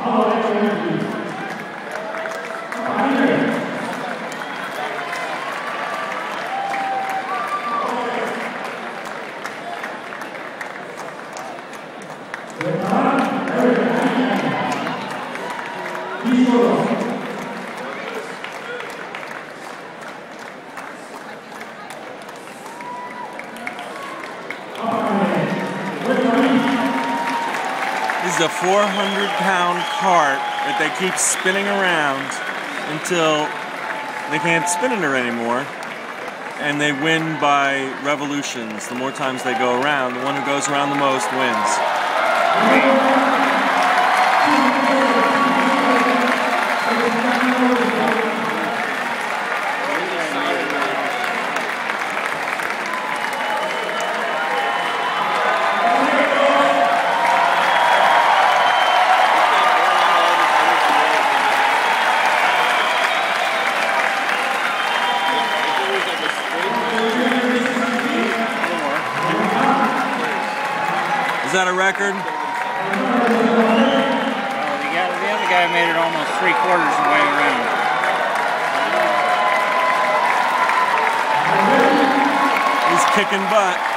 This is a 400-pound cart that they keep spinning around until they can't spin it anymore, and they win by revolutions. The more times they go around, the one who goes around the most wins. Is that a record? The other guy made it almost 3/4 of the way around. He's kicking butt.